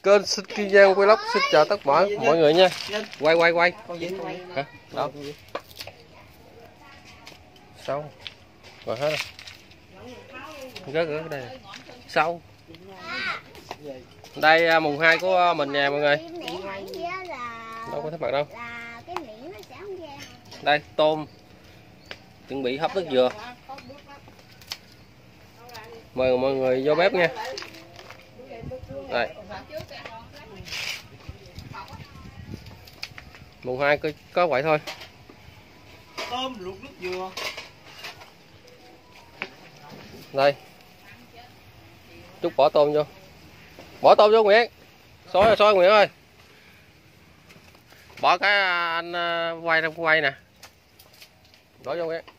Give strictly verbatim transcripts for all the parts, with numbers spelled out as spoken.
Kênh Sinh Kiên Giang Vlog xin chào tất cả mọi người nha. Quay quay quay. Hả? Đâu? Sao? Rồi hết rồi. Rớt rớt đây. Sao? Đây mùng hai của mình nè mọi người. Đâu có thắc mắc đâu. Đây tôm chuẩn bị hấp nước dừa. Mời mọi người vô bếp nha. Đây. Mùng hai có, có vậy thôi. Tôm luộc nước dừa. Đây. Chút bỏ tôm vô. Bỏ tôm vô Nguyễn. Xôi xôi Nguyễn ơi. Bỏ cái anh quay trong quay nè. Bỏ vô Nguyễn.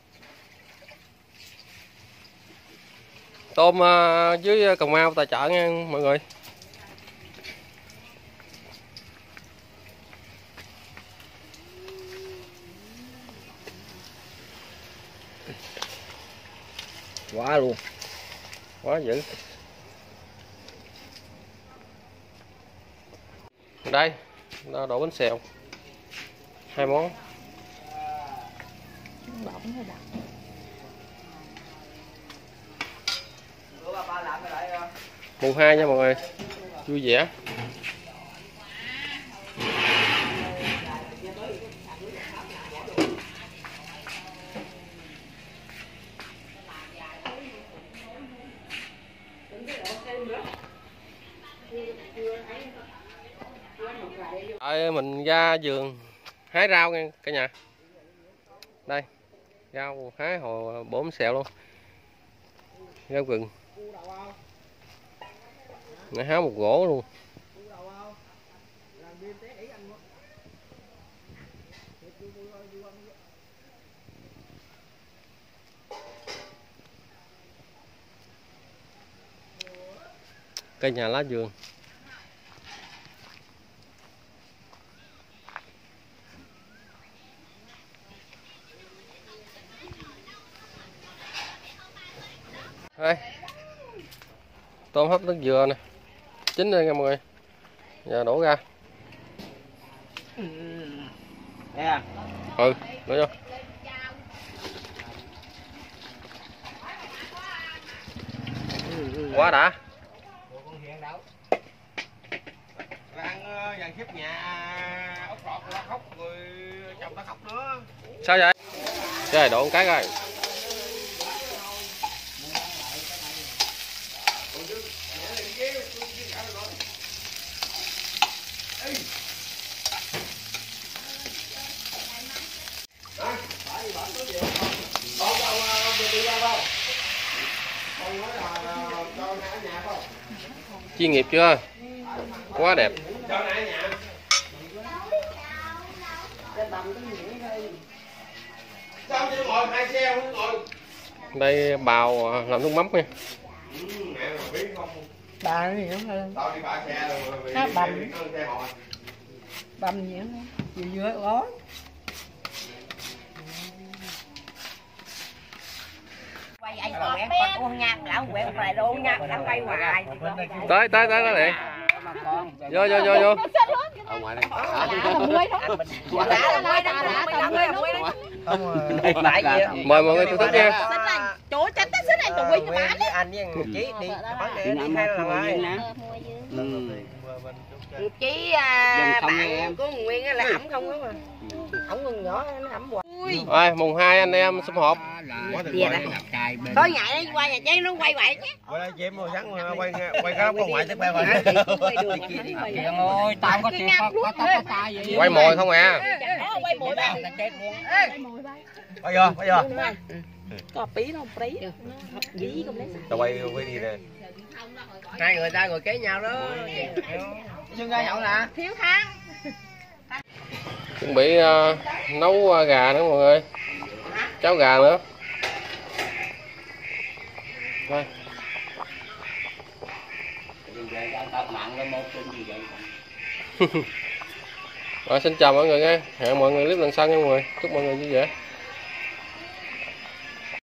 Tôm dưới Cà Mau tài trợ nha mọi người. Quá luôn. Quá dữ. Đây, đổ bánh xèo. Hai món. Mùng hai nha mọi người. Vui vẻ. Ở mình ra vườn hái rau nha cả nhà. Đây, rau hái hồi bổ bánh xèo luôn. Rau rừng. Nó hái một gỗ luôn. Cây nhà lá vườn. Đây. Tôm hấp nước dừa nè. Chín đây nha mọi người. Giờ đổ ra. Yeah. Ừ, đổ vô. Quá đã. Ăn dàn xếp nhà ốc rọt nó khóc rồi chồng nó khóc nữa. Sao vậy? Trời đổ một cái rồi. Chuyên nghiệp chưa? Quá đẹp. Đây bào làm nước mắm nha. Bà nó gì nữa ha? Bầm. Bầm gì nữa? Gì dưới gói. Quay anh còn quẹt con ô nhạc lão quẹt lại đâu nhạc lão quay hoài. Tới tới tới tới liền. Vô vô vô vô. Ở ngoài đây. Mời mọi người thưởng thức nha. Chỗ tránh tới xích này tụi quy cho bán đấy. Anh với Chí đi bán để đi hai lần rồi. Chí bạn của Nguyên là ẩm không đó mà. Ổng còn nhỏ nó ẩm hoài. Rồi mùng hai anh em sum họp. Tối ngày nó qua nhà chế nó quay vậy chứ. Qua đây chị mua sáng quay quay cái con ngoại tiếp quay rồi. Ôi tao có tiền có có có tay vậy. Quay mồi không à? Quay mồi ba. Bây giờ bây giờ. Có tí nó tí. Dí không lấy. Tao quay quay đi nè. Hai người ta ngồi kế nhau đó. Nhưng ra nhậu nè. Thiếu thang. Chuẩn bị uh, nấu uh, gà nữa mọi người. Cháo gà nữa. Đây. Rồi xin chào mọi người nha. Hẹn mọi người clip lần sau nha mọi người. Chúc mọi người vui vẻ.